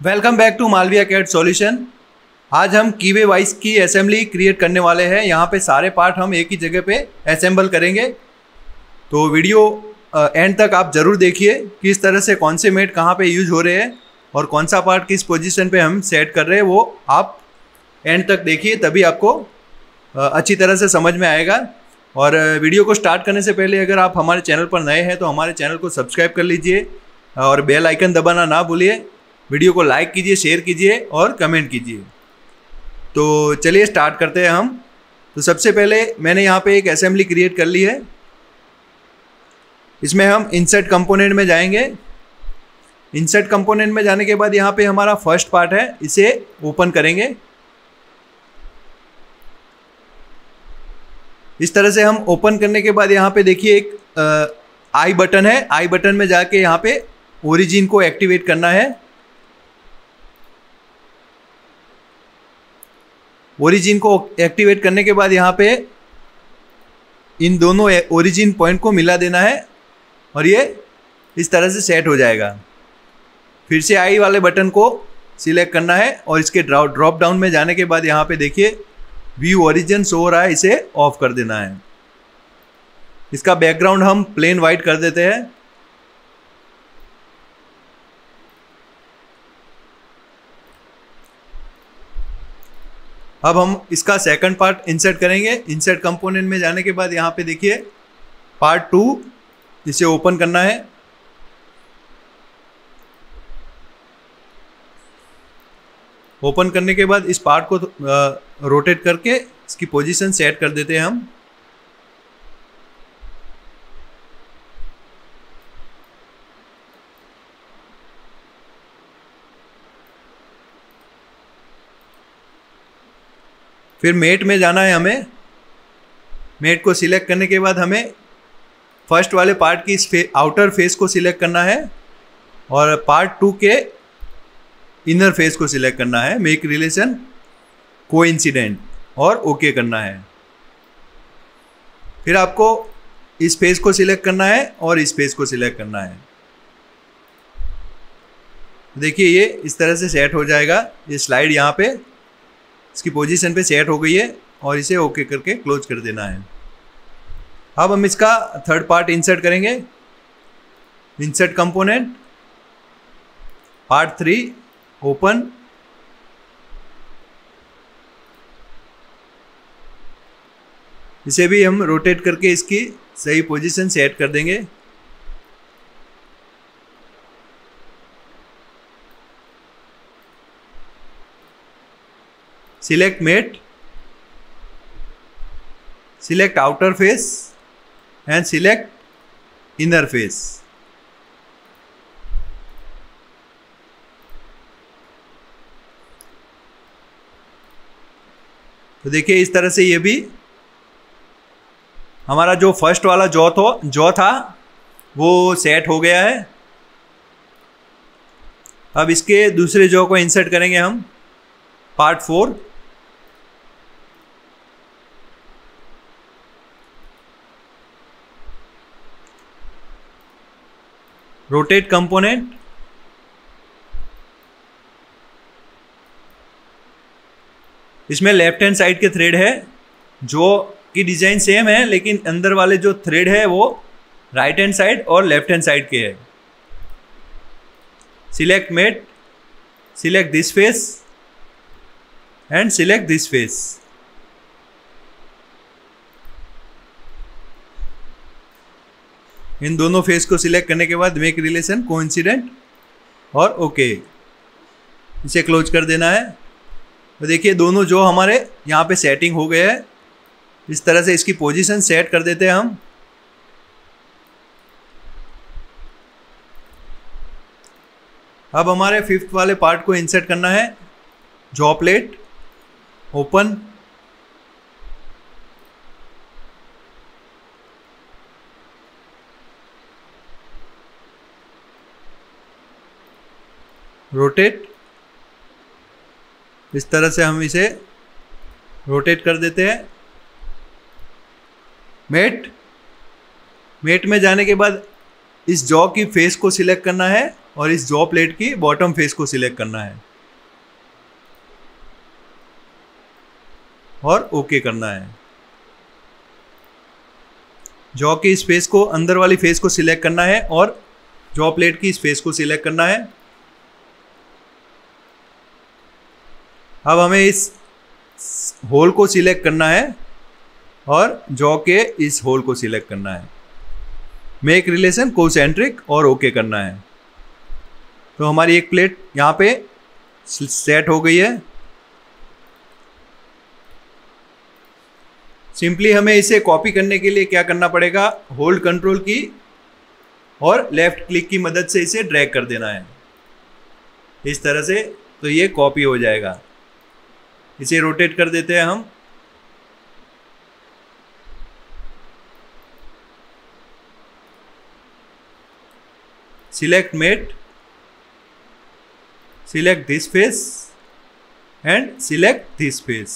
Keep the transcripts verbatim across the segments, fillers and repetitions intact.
Welcome back to Malviya CAD solution. आज हम keyway vice की असेंबली क्रिएट करने वाले हैं। यहाँ पे सारे पार्ट हम एक ही जगह पे असेंबल करेंगे, तो वीडियो एंड तक आप ज़रूर देखिए किस तरह से कौन से मेट कहाँ पे यूज हो रहे हैं और कौन सा पार्ट किस पोजीशन पे हम सेट कर रहे हैं, वो आप एंड तक देखिए, तभी आपको अच्छी तरह से समझ में आएगा। और वीडियो को स्टार्ट करने से पहले अगर आप हमारे चैनल पर नए हैं तो हमारे चैनल को सब्सक्राइब कर लीजिए और बेल आइकन दबाना ना भूलिए। वीडियो को लाइक कीजिए, शेयर कीजिए और कमेंट कीजिए। तो चलिए स्टार्ट करते हैं हम। तो सबसे पहले मैंने यहाँ पे एक असेंबली क्रिएट कर ली है। इसमें हम इंसर्ट कंपोनेंट में जाएंगे। इंसर्ट कंपोनेंट में जाने के बाद यहाँ पे हमारा फर्स्ट पार्ट है, इसे ओपन करेंगे। इस तरह से हम ओपन करने के बाद यहाँ पे देखिए एक आई बटन है। आई बटन में जाके यहाँ पे ओरिजिन को एक्टिवेट करना है। ओरिजिन को एक्टिवेट करने के बाद यहाँ पे इन दोनों ओरिजिन पॉइंट को मिला देना है और ये इस तरह से सेट हो जाएगा। फिर से आई वाले बटन को सिलेक्ट करना है और इसके ड्रॉप ड्रॉप डाउन में जाने के बाद यहाँ पे देखिए व्यू ओरिजिन शो हो रहा है, इसे ऑफ कर देना है। इसका बैकग्राउंड हम प्लेन वाइट कर देते हैं। अब हम इसका सेकंड पार्ट इंसर्ट करेंगे। इंसर्ट कंपोनेंट में जाने के बाद यहाँ पे देखिए पार्ट टू, इसे ओपन करना है। ओपन करने के बाद इस पार्ट को रोटेट करके इसकी पोजीशन सेट कर देते हैं हम। फिर मेट में जाना है हमें। मेट को सिलेक्ट करने के बाद हमें फर्स्ट वाले पार्ट की इस फे, आउटर फेस को सिलेक्ट करना है और पार्ट टू के इनर फेस को सिलेक्ट करना है। मेक रिलेशन कोइंसिडेंट और ओके करना है। फिर आपको इस फेस को सिलेक्ट करना है और इस फेस को सिलेक्ट करना है। देखिए ये इस तरह से सेट हो जाएगा। ये स्लाइड यहाँ पे इसकी पोजीशन पे सेट हो गई है और इसे ओके करके क्लोज कर देना है। अब हम इसका थर्ड पार्ट इंसर्ट करेंगे। Insert component part three, open. इसे भी हम रोटेट करके इसकी सही पोजीशन सेट कर देंगे। Select mate, select outer face and select inner face. तो देखिए इस तरह से ये भी हमारा जो फर्स्ट वाला जॉ तो जॉ था वो सेट हो गया है। अब इसके दूसरे जॉ को इंसर्ट करेंगे हम, पार्ट फोर। रोटेट कंपोनेंट, इसमें लेफ्ट हैंड साइड के थ्रेड है, जो की डिजाइन सेम है लेकिन अंदर वाले जो थ्रेड है वो राइट हैंड साइड और लेफ्ट हैंड साइड के है। Select mate, select this face and select this face. इन दोनों फेस को सिलेक्ट करने के बाद मेक रिलेशन कोइंसिडेंट और ओके, इसे क्लोज कर देना है। तो देखिए दोनों जो हमारे यहाँ पे सेटिंग हो गए हैं, इस तरह से इसकी पोजीशन सेट कर देते हैं हम। अब हमारे फिफ्थ वाले पार्ट को इंसर्ट करना है। Jaw plate, open. रोटेट, इस तरह से हम इसे रोटेट कर देते हैं। मेट, मेट में जाने के बाद इस जॉ की फेस को सिलेक्ट करना है और इस जॉ प्लेट की बॉटम फेस को सिलेक्ट करना है और ओके करना है। जॉ की इस फेस को, अंदर वाली फेस को सिलेक्ट करना है और जॉ प्लेट की इस फेस को सिलेक्ट करना है। अब हमें इस होल को सिलेक्ट करना है और जॉ के इस होल को सिलेक्ट करना है। मेक रिलेशन कोसेंट्रिक और ओके करना है। तो हमारी एक प्लेट यहाँ पे सेट हो गई है। सिंपली हमें इसे कॉपी करने के लिए क्या करना पड़ेगा, होल्ड कंट्रोल की और लेफ्ट क्लिक की मदद से इसे ड्रैग कर देना है इस तरह से, तो ये कॉपी हो जाएगा। इसे रोटेट कर देते हैं हम। Select mate, select this face and select this face.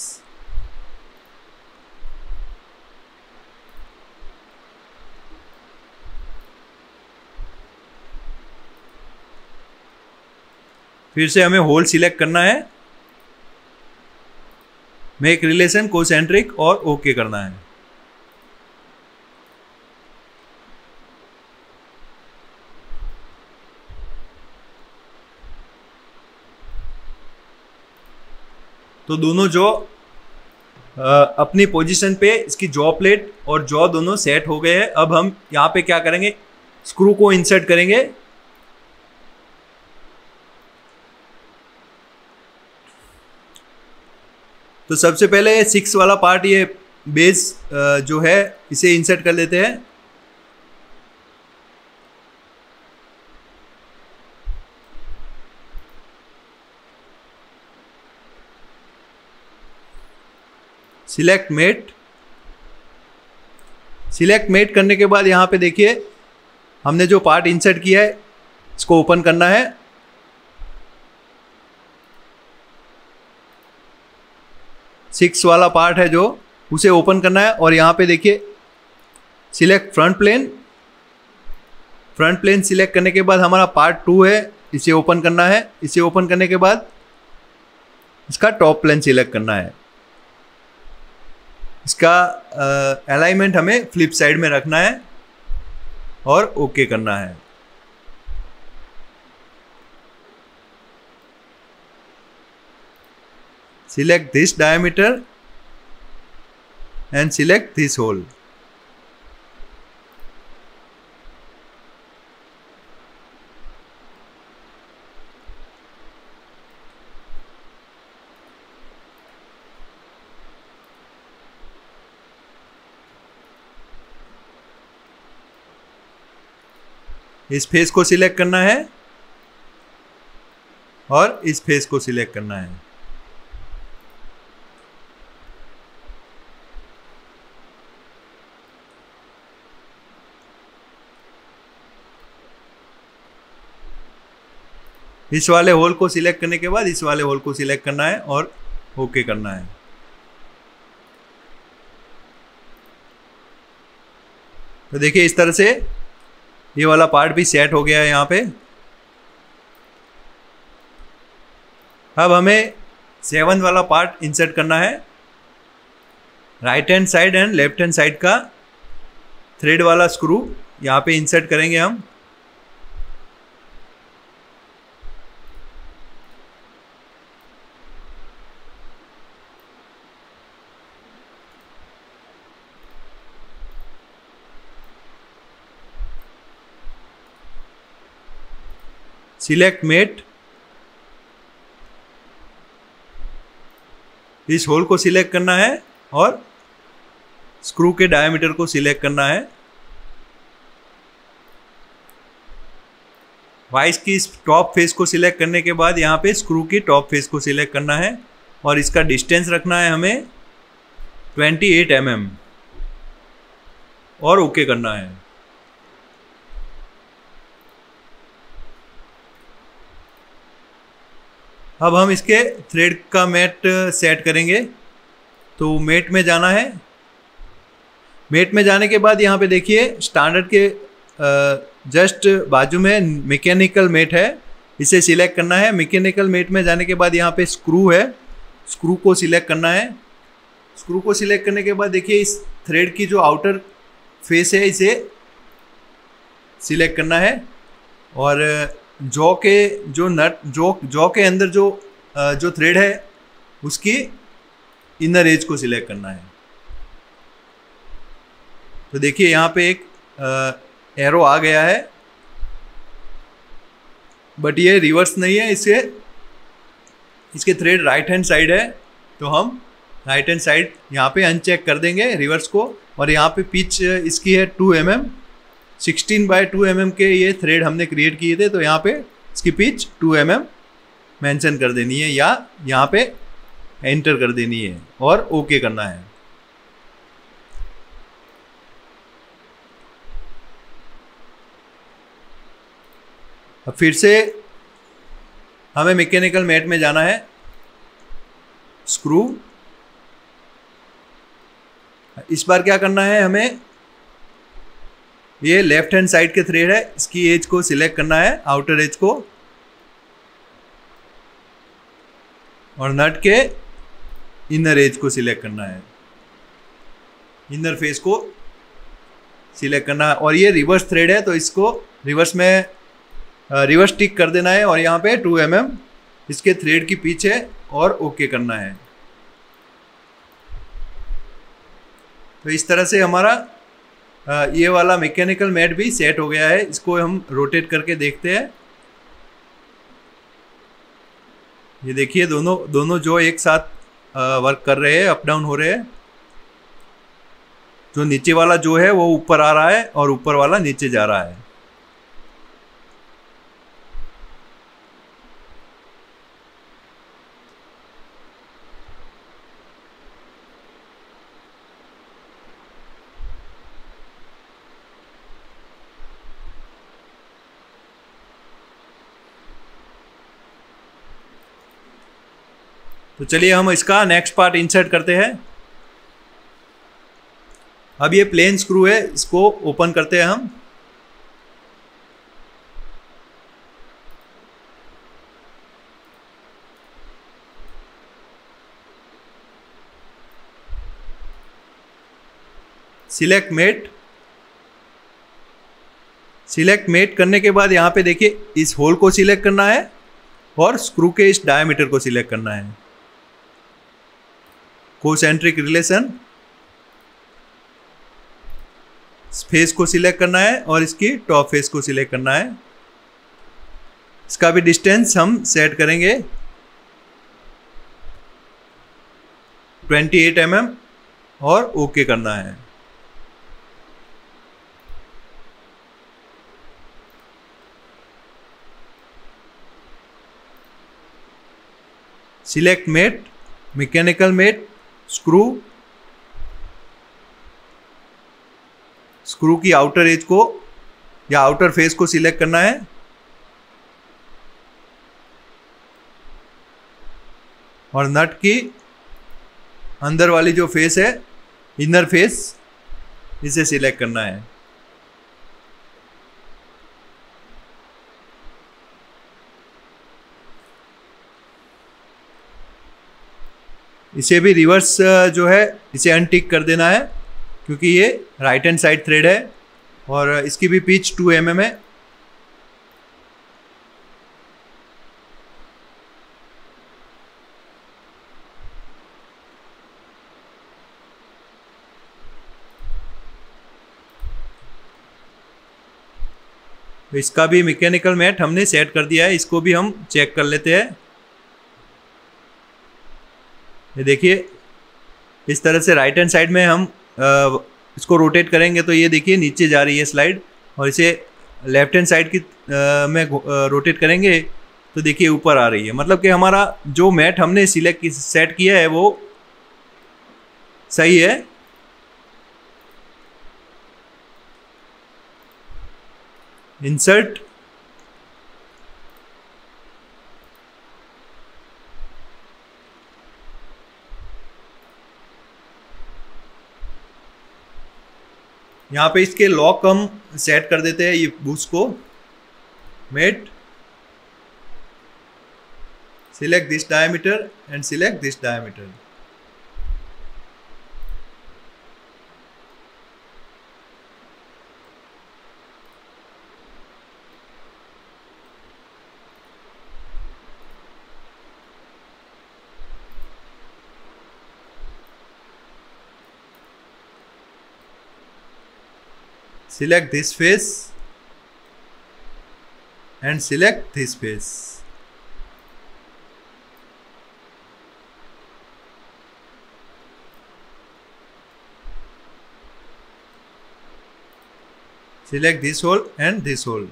फिर से हमें होल सिलेक्ट करना है, मेक रिलेशन कोसेंट्रिक और ओके करना है। तो दोनों जॉ अपनी पोजीशन पे, इसकी जॉ प्लेट और जॉ दोनों सेट हो गए हैं। अब हम यहाँ पे क्या करेंगे, स्क्रू को इंसर्ट करेंगे। तो सबसे पहले सिक्स वाला पार्ट, ये बेस जो है, इसे इंसर्ट कर लेते हैं। सिलेक्ट मेट, सिलेक्ट मेट करने के बाद यहाँ पे देखिए हमने जो पार्ट इंसर्ट किया है इसको ओपन करना है। सिक्स वाला पार्ट है जो, उसे ओपन करना है और यहाँ पे देखिए select front plane. Front plane select करने के बाद हमारा पार्ट टू है, इसे ओपन करना है। इसे ओपन करने के बाद इसका टॉप प्लेन सिलेक्ट करना है। इसका अलाइनमेंट हमें फ्लिप साइड में रखना है और ओके करना है। Select this diameter and select this hole. इस फेस को सिलेक्ट करना है और इस फेस को सिलेक्ट करना है। इस वाले होल को सिलेक्ट करने के बाद इस वाले होल को सिलेक्ट करना है और ओके करना है। तो देखिए इस तरह से ये वाला पार्ट भी सेट हो गया है यहाँ पे। अब हमें सेवन वाला पार्ट इंसर्ट करना है। Right hand side and left hand side का थ्रेड वाला स्क्रू यहाँ पे इंसर्ट करेंगे हम। सिलेक्ट मेट, इस होल को सिलेक्ट करना है और स्क्रू के डायमीटर को सिलेक्ट करना है। वाइस की इस टॉप फेस को सिलेक्ट करने के बाद यहाँ पे स्क्रू की टॉप फेस को सिलेक्ट करना है और इसका डिस्टेंस रखना है हमें अट्ठाईस एम एम और ओके करना है। अब हम इसके थ्रेड का मेट सेट करेंगे। तो मेट में जाना है। मेट में जाने के बाद यहाँ पे देखिए स्टैंडर्ड के जस्ट बाजू में मैकेनिकल मेट है, इसे सिलेक्ट करना है। मैकेनिकल मेट में जाने के बाद यहाँ पे स्क्रू है, स्क्रू को सिलेक्ट करना है। स्क्रू को सिलेक्ट करने के बाद देखिए इस थ्रेड की जो आउटर फेस है इसे सिलेक्ट करना है, और जॉ के जो नट जॉ जॉ के अंदर जो जो थ्रेड है उसकी इनर एज को सिलेक्ट करना है। तो देखिए यहाँ पे एक एरो आ गया है, बट ये रिवर्स नहीं है, इसे इसके थ्रेड राइट हैंड साइड है, तो हम राइट हैंड साइड यहाँ पे अनचेक कर देंगे रिवर्स को। और यहाँ पे पिच इसकी है two M M, sixteen by two M M के ये थ्रेड हमने क्रिएट किए थे, तो यहाँ पे इसकी pitch two M M mention कर देनी है या यहाँ पे एंटर कर देनी है और ओके करना है। अब फिर से हमें मैकेनिकल मेट में जाना है, स्क्रू। इस बार क्या करना है, हमें ये लेफ्ट हैंड साइड के थ्रेड है, इसकी एज को सिलेक्ट करना है, आउटर एज को, और नट के इनर एज को सिलेक्ट करना है, इनर फेस को सिलेक्ट करना है। और ये रिवर्स थ्रेड है तो इसको रिवर्स में रिवर्स टिक कर देना है, और यहाँ पे टू एम एम इसके थ्रेड की पिच है और ओके करना है। तो इस तरह से हमारा ये वाला मैकेनिकल मेट भी सेट हो गया है। इसको हम रोटेट करके देखते हैं। ये देखिए दोनों दोनों जो एक साथ वर्क कर रहे हैं, अप डाउन हो रहे हैं। जो नीचे वाला जो है वो ऊपर आ रहा है और ऊपर वाला नीचे जा रहा है। तो चलिए हम इसका नेक्स्ट पार्ट इंसर्ट करते हैं। अब ये प्लेन स्क्रू है, इसको ओपन करते हैं हम। सिलेक्ट मेट, सिलेक्ट मेट करने के बाद यहाँ पे देखिए इस होल को सिलेक्ट करना है और स्क्रू के इस डायमीटर को सिलेक्ट करना है। कोसेंट्रिक रिलेशन, फेस को सिलेक्ट करना है और इसकी टॉप फेस को सिलेक्ट करना है। इसका भी डिस्टेंस हम सेट करेंगे अट्ठाईस एम एम और ओके करना है। Select mate, mechanical mate, screw, screw की आउटर एज को या आउटर फेस को सिलेक्ट करना है, और नट की अंदर वाली जो फेस है, इनर फेस, इसे सिलेक्ट करना है। इसे भी रिवर्स जो है इसे अनटिक कर देना है, क्योंकि ये राइट हैंड साइड थ्रेड है और इसकी भी पिच टू एम एम है। तो इसका भी मैकेनिकल मेट हमने सेट कर दिया है, इसको भी हम चेक कर लेते हैं। ये देखिए इस तरह से राइट हैंड साइड में हम आ, इसको रोटेट करेंगे तो ये देखिए नीचे जा रही है स्लाइड, और इसे लेफ्ट हैंड साइड की आ, में आ, रोटेट करेंगे तो देखिए ऊपर आ रही है। मतलब कि हमारा जो मैट हमने सिलेक्ट सेट किया है वो सही है। इंसर्ट, यहाँ पे इसके लॉक हम सेट कर देते हैं, ये बूस्ट को mate, select this diameter and select this diameter. Select this face and select this face. Select this hole and this hole.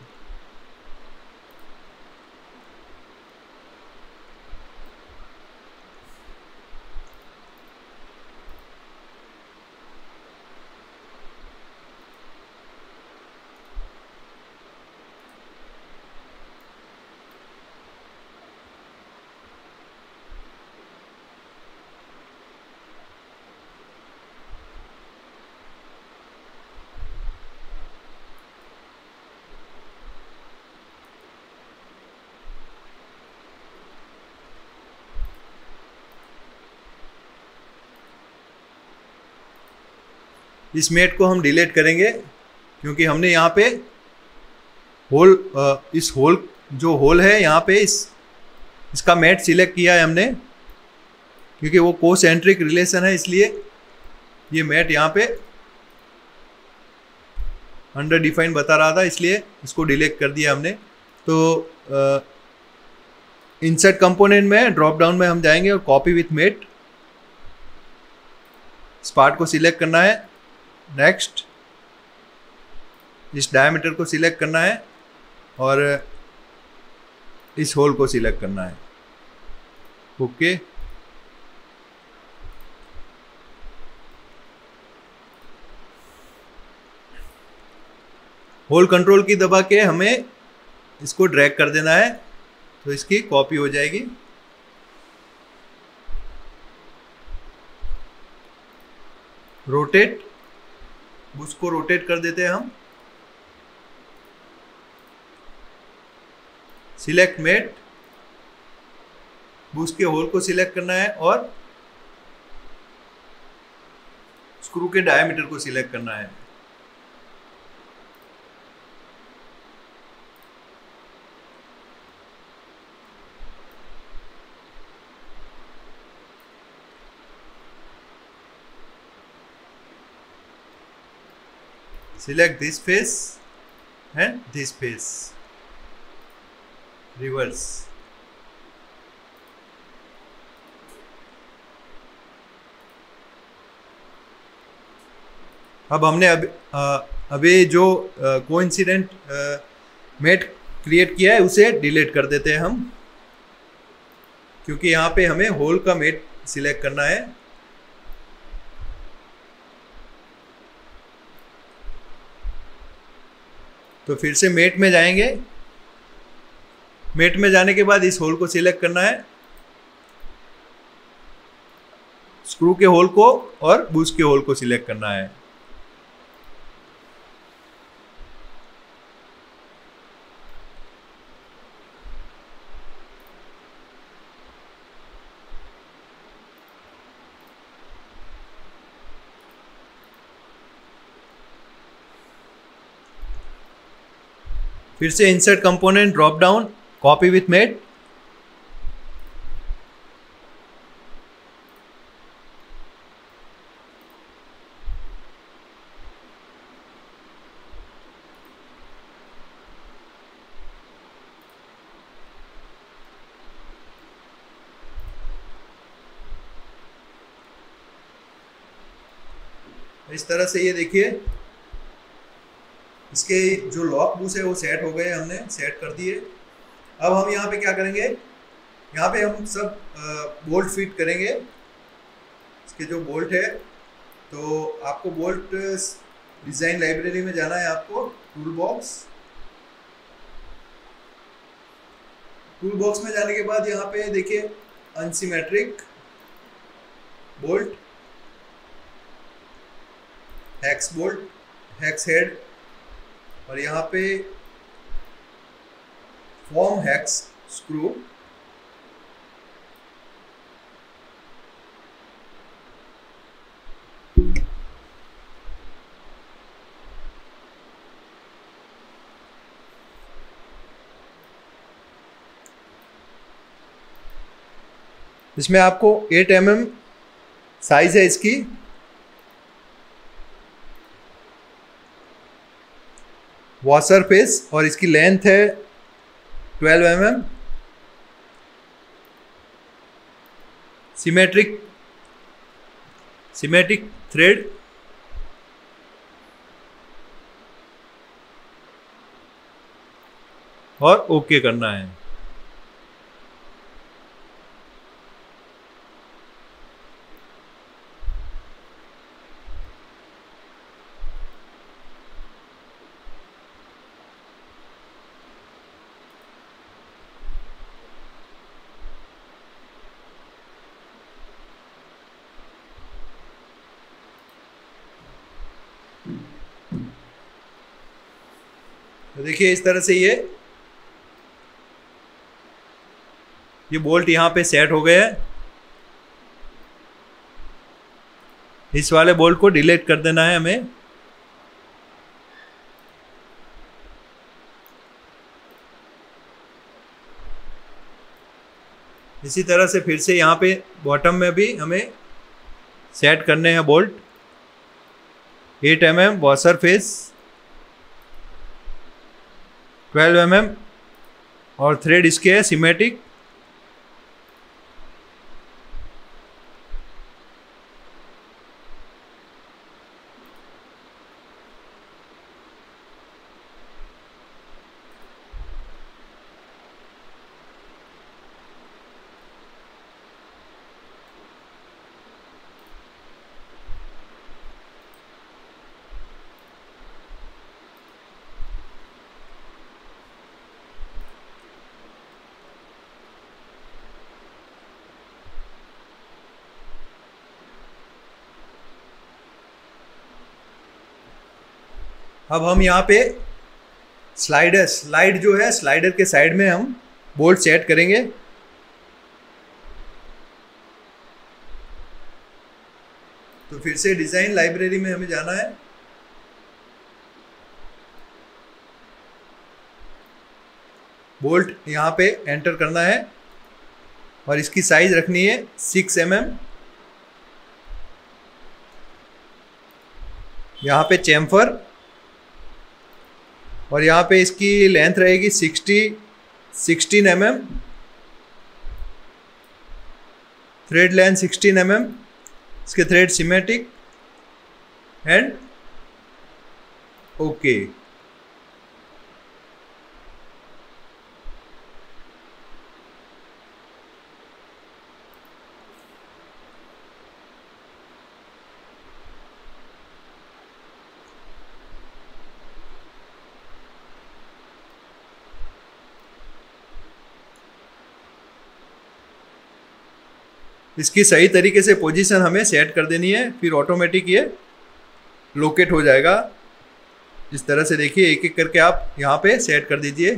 इस मेट को हम डिलीट करेंगे क्योंकि हमने यहाँ पे होल, इस होल जो होल है यहाँ पे इस इसका मेट सिलेक्ट किया है हमने, क्योंकि वो कोसेंट्रिक रिलेशन है, इसलिए ये मेट यहाँ पे अंडर डिफाइन बता रहा था, इसलिए इसको डिलीट कर दिया हमने। तो इंसर्ट कंपोनेंट में ड्रॉप डाउन में हम जाएंगे और कॉपी विथ मेट, इस पार्ट को सिलेक्ट करना है। नेक्स्ट, इस डायमीटर को सिलेक्ट करना है और इस होल को सिलेक्ट करना है। ओके, होल कंट्रोल की दबा के हमें इसको ड्रैग कर देना है, तो इसकी कॉपी हो जाएगी। रोटेट, उसको रोटेट कर देते हैं हम। सिलेक्ट मेट, बूस्ट के होल को सिलेक्ट करना है और स्क्रू के डायमीटर को सिलेक्ट करना है। Select this face and this face. Reverse. अब हमने अब अभी जो कोइंसिडेंट मेट क्रिएट किया है उसे डिलीट कर देते हैं हम, क्योंकि यहाँ पे हमें होल का मेट सिलेक्ट करना है। तो फिर से मेट में जाएंगे, मेट में जाने के बाद इस होल को सिलेक्ट करना है, स्क्रू के होल को और बूस्ट के होल को सिलेक्ट करना है। फिर से insert component, drop down, copy with mate, इस तरह से ये देखिए इसके जो लॉक बूस है वो सेट हो गए, हमने सेट कर दिए। अब हम यहाँ पे क्या करेंगे, यहाँ पे हम सब बोल्ट फिट करेंगे। इसके जो बोल्ट है, तो आपको बोल्ट डिज़ाइन लाइब्रेरी में जाना है, आपको टूल बॉक्स, टूल बॉक्स में जाने के बाद यहाँ पे देखिए unsymmetric bolt, hex bolt, hex head और यहाँ पे फॉर्म हेक्स स्क्रू। इसमें आपको एट एम एम साइज है इसकी। वॉशर फेस और इसकी लेंथ है twelve M M. Symmetric symmetric thread और ओके करना है। तो देखिए इस तरह से ये ये बोल्ट यहाँ पे सेट हो गए हैं। इस वाले बोल्ट को डिलीट कर देना है हमें। इसी तरह से फिर से यहाँ पे बॉटम में भी हमें सेट करने हैं bolt. Eight M M washer face, twelve M M और थ्रेड इसके है सिमेट्रिक। अब हम यहाँ पे स्लाइडर स्लाइड जो है स्लाइडर के साइड में हम बोल्ट सेट करेंगे। तो फिर से डिजाइन लाइब्रेरी में हमें जाना है। बोल्ट यहाँ पे एंटर करना है और इसकी साइज रखनी है सिक्स एम एम। यहाँ पे चैम्फर और यहाँ पे इसकी लेंथ रहेगी sixty sixteen M M. Thread length sixteen M M. इसके थ्रेड सिमेट्रिक एंड ओके। इसकी सही तरीके से पोजीशन हमें सेट कर देनी है, फिर ऑटोमेटिक ये लोकेट हो जाएगा। इस तरह से देखिए एक एक करके आप यहाँ पे सेट कर दीजिए।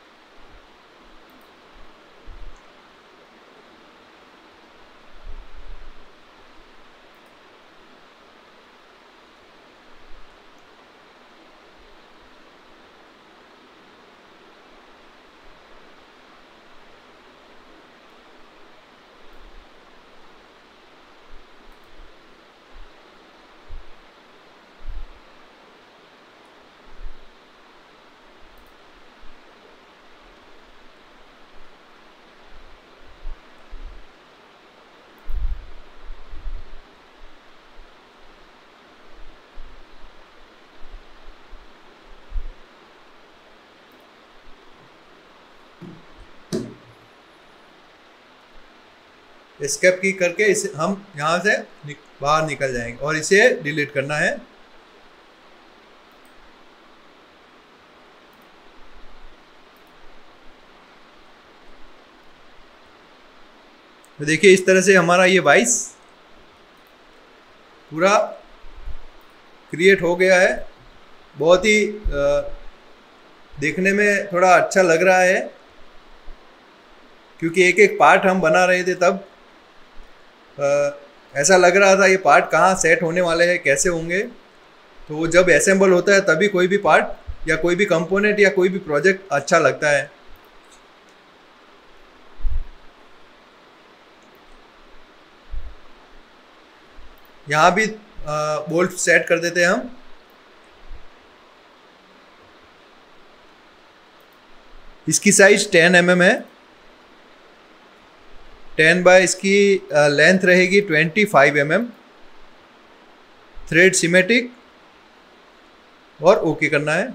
एस्केप की करके इसे हम यहाँ से नि, बाहर निकल जाएंगे और इसे डिलीट करना है। तो देखिए इस तरह से हमारा ये वाइस पूरा क्रिएट हो गया है। बहुत ही आ, देखने में थोड़ा अच्छा लग रहा है, क्योंकि एक एक पार्ट हम बना रहे थे तब आ, ऐसा लग रहा था ये पार्ट कहाँ सेट होने वाले हैं, कैसे होंगे। तो वो जब असेंबल होता है तभी कोई भी पार्ट या कोई भी कंपोनेंट या कोई भी प्रोजेक्ट अच्छा लगता है। यहाँ भी बोल्ट सेट कर देते हैं हम। इसकी साइज टेन एम एम है, टेन बाय इसकी लेंथ रहेगी twenty five M M. Thread symmetric और ओके करना है।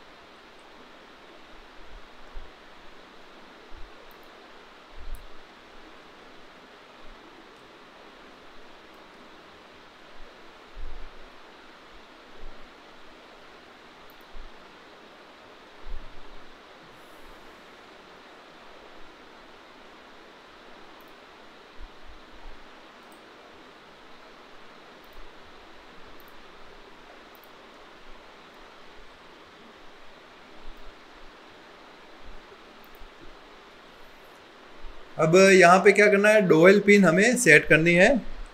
अब यहाँ पे क्या करना है, डोएल पिन हमें सेट करनी है।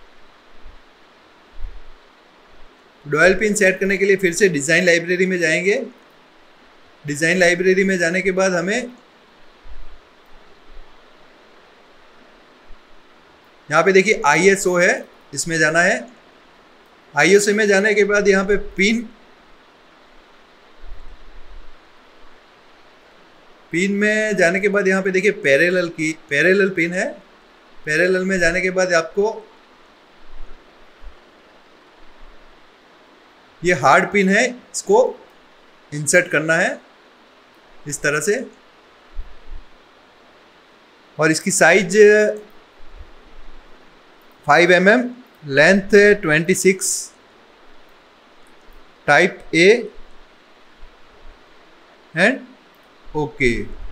डोएल पिन सेट करने के लिए फिर से डिज़ाइन लाइब्रेरी में जाएंगे। डिज़ाइन लाइब्रेरी में जाने के बाद हमें यहाँ पे देखिए आई एस ओ है, इसमें जाना है। आई एस ओ में जाने के बाद यहाँ पे पिन पिन में जाने के बाद यहाँ पे देखिए पैरेलल की पैरेलल पिन है। पैरेलल में जाने के बाद आपको ये हार्ड पिन है, इसको इंसर्ट करना है इस तरह से। और इसकी size five M M, length twenty six, type A and okay.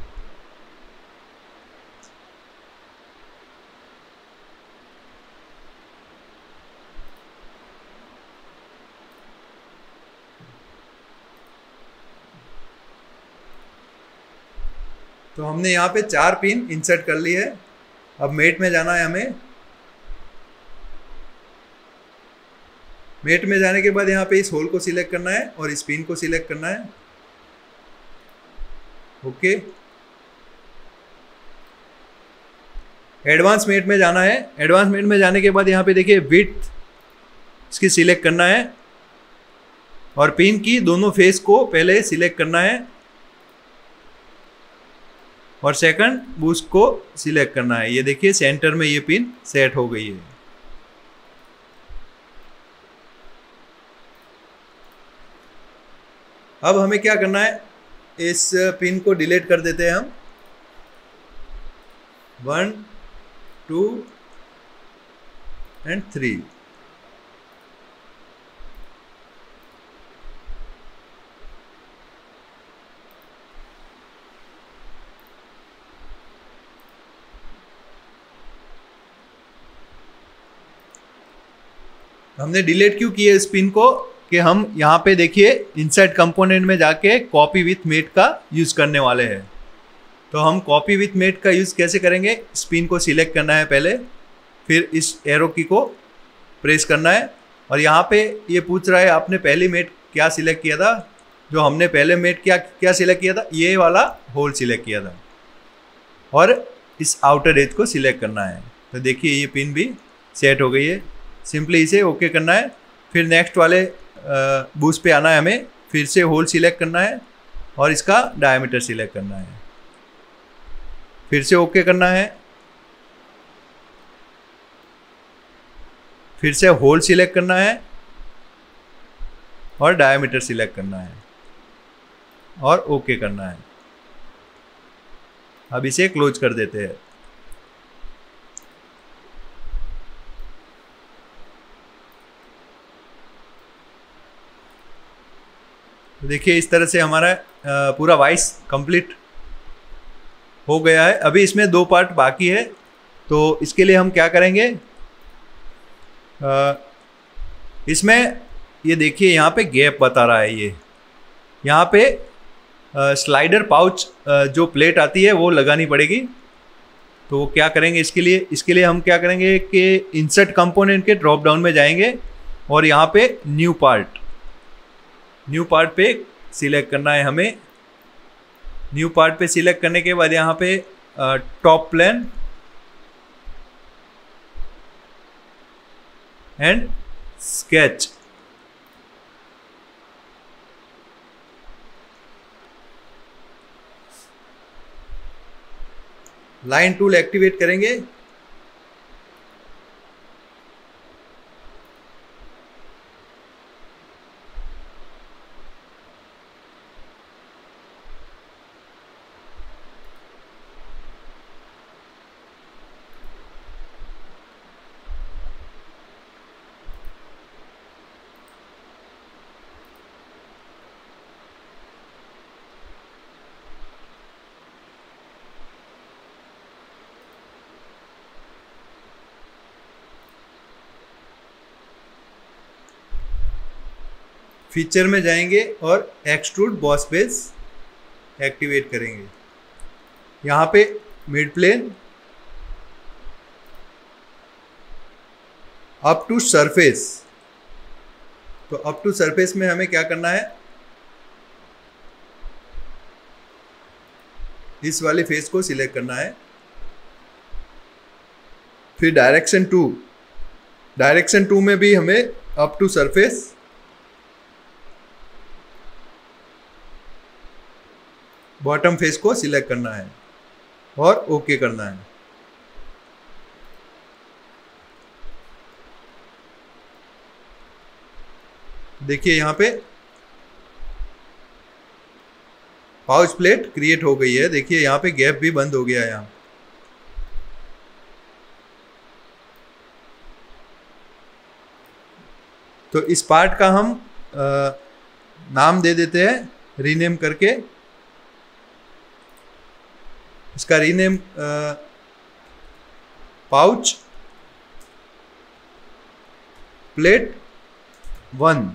तो हमने यहाँ पे चार पिन इंसर्ट कर ली है। अब मेट में जाना है हमें। मेट में जाने के बाद यहाँ पे इस होल को सिलेक्ट करना है और इस पिन को सिलेक्ट करना है। ओके। एडवांस मेट में जाना है। एडवांस मेट में जाने के बाद यहाँ पे देखिए विड्थ इसकी सिलेक्ट करना है और पिन की दोनों फेस को पहले सिलेक्ट करना है और सेकंड बूस्ट को सिलेक्ट करना है। ये देखिए सेंटर में ये पिन सेट हो गई है। अब हमें क्या करना है, इस पिन को डिलीट कर देते हैं हम। One two and three. हमने डिलीट क्यों किया इस पिन को, कि हम यहाँ पे देखिए इंसर्ट कंपोनेंट में जाके कॉपी विथ मेट का यूज़ करने वाले हैं। तो हम कॉपी विथ मेट का यूज़ कैसे करेंगे, इस पिन को सिलेक्ट करना है पहले, फिर इस एरो की को प्रेस करना है और यहाँ पे ये पूछ रहा है आपने पहली मेट क्या सिलेक्ट किया था। जो हमने पहले मेट क्या क्या सिलेक्ट किया था, ये वाला होल सिलेक्ट किया था और इस आउटर एज को सिलेक्ट करना है। तो देखिए ये पिन भी सेट हो गई है। सिंपली इसे ओके करना है। फिर नेक्स्ट वाले बूस्ट पे आना है हमें, फिर से होल सिलेक्ट करना है और इसका डायमीटर सिलेक्ट करना है, फिर से ओके करना है, फिर से होल सिलेक्ट करना है और डायमीटर सिलेक्ट करना है और ओके करना है। अब इसे क्लोज कर देते हैं। तो देखिए इस तरह से हमारा पूरा वाइस कंप्लीट हो गया है। अभी इसमें दो पार्ट बाकी है, तो इसके लिए हम क्या करेंगे, इसमें ये देखिए यहाँ पे गैप बता रहा है ये यहाँ पे स्लाइडर पाउच जो प्लेट आती है वो लगानी पड़ेगी। तो वो क्या करेंगे इसके लिए इसके लिए हम क्या करेंगे कि इंसर्ट कंपोनेंट के ड्रॉप डाउन में जाएंगे और यहाँ पे न्यू पार्ट न्यू पार्ट पे सिलेक्ट करना है हमें। न्यू पार्ट पे सिलेक्ट करने के बाद यहाँ पे top plane and sketch, line tool activate करेंगे। फीचर में जाएंगे और एक्सट्रूड बॉस बेस एक्टिवेट करेंगे। यहाँ पे mid plane up to surface, तो अप टू सरफेस में हमें क्या करना है, इस वाले फेस को सिलेक्ट करना है। फिर डायरेक्शन टू डायरेक्शन टू में भी हमें up to surface bottom face को सिलेक्ट करना है और ओके करना है। देखिए यहाँ पे पाउच प्लेट क्रिएट हो गई है। देखिए यहाँ पे गैप भी बंद हो गया है यहाँ। तो इस पार्ट का हम आ, नाम दे देते हैं रीनेम करके। इसका रीनेम पाउच प्लेट वन।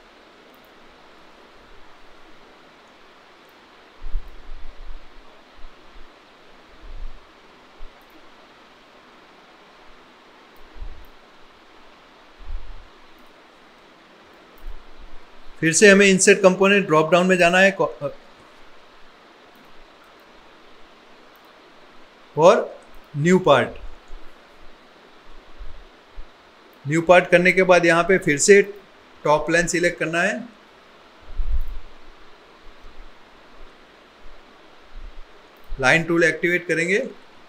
फिर से हमें इंसर्ट कंपोनेंट ड्रॉप डाउन में जाना है और न्यू पार्ट न्यू पार्ट करने के बाद यहाँ पे फिर से टॉप लाइन सिलेक्ट करना है। लाइन टूल एक्टिवेट करेंगे।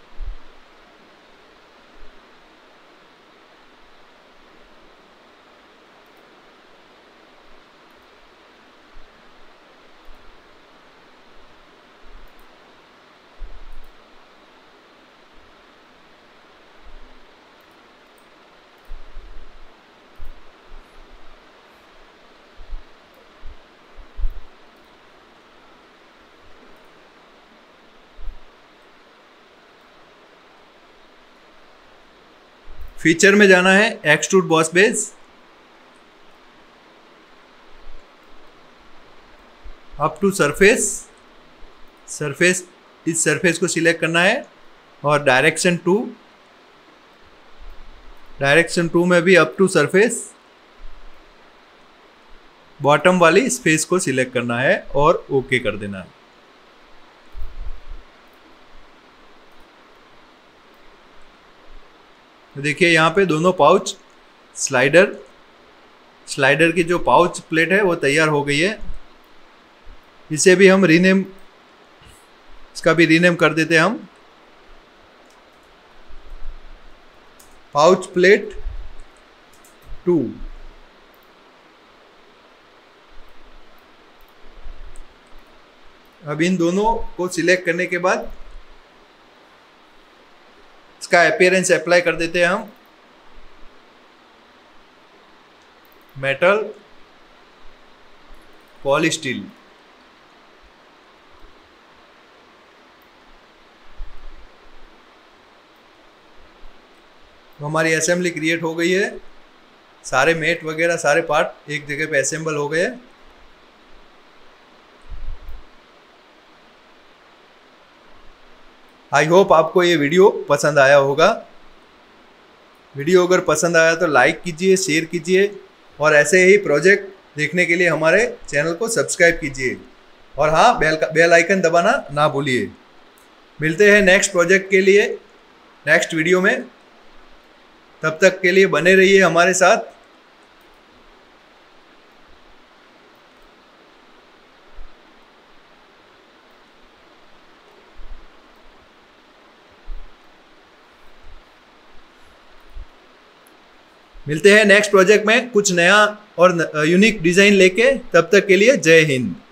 फीचर में जाना है extrude boss base, up to surface surface इस सरफेस को सिलेक्ट करना है और डायरेक्शन टू डायरेक्शन टू में भी अप टू सरफेस बॉटम वाली स्पेस को सिलेक्ट करना है और ओके कर देना है। देखिए यहाँ पे दोनों पाउच स्लाइडर स्लाइडर की जो पाउच प्लेट है वो तैयार हो गई है। इसे भी हम रीनेम इसका भी रीनेम कर देते हैं हम पाउच प्लेट टू। अब इन दोनों को सिलेक्ट करने के बाद इसका अपीयरेंस अप्लाई कर देते हैं हम मेटल पॉलीस्टील। तो हमारी असेंबली क्रिएट हो गई है। सारे मेट वगैरह सारे पार्ट एक जगह पे असेंबल हो गए। आई होप आपको ये वीडियो पसंद आया होगा। वीडियो अगर पसंद आया तो लाइक कीजिए, शेयर कीजिए और ऐसे ही प्रोजेक्ट देखने के लिए हमारे चैनल को सब्सक्राइब कीजिए। और हाँ, बेल बेल आइकन दबाना ना भूलिए। मिलते हैं नेक्स्ट प्रोजेक्ट के लिए नेक्स्ट वीडियो में। तब तक के लिए बने रहिए हमारे साथ। मिलते हैं नेक्स्ट प्रोजेक्ट में कुछ नया और यूनिक डिज़ाइन लेके। तब तक के लिए जय हिंद।